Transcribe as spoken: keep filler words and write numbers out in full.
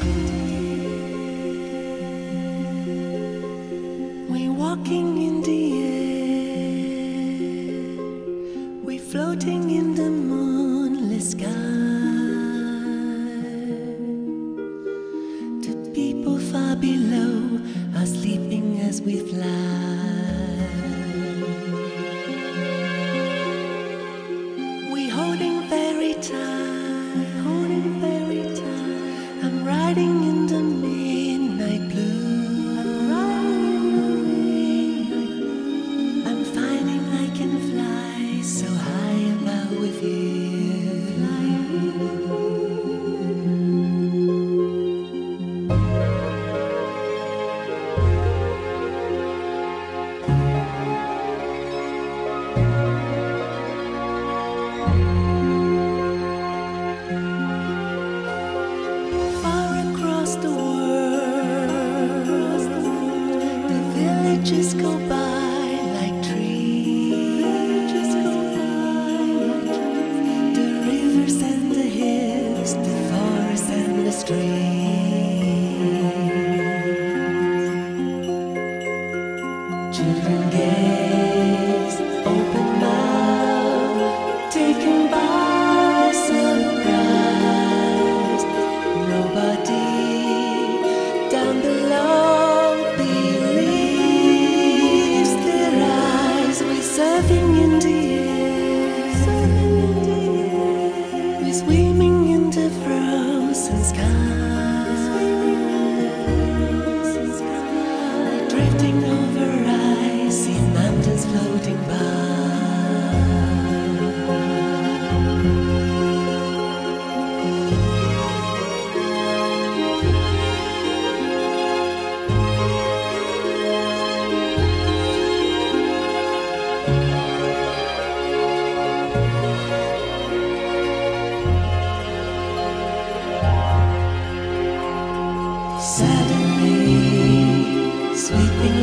We're walking in the air, we're floating in the moonless sky. The people far below are sleeping as we fly. We're holding very tight, holding very tight. I'm riding in the midnight blue. So high above with you. Far across the world, the villages go by. Children gaze, open mouth, taken by surprise. Nobody down below believes their eyes. We're surfing in the air, we're swimming in the frozen sky. Drifting over icy mountains floating by. Suddenly, sweeping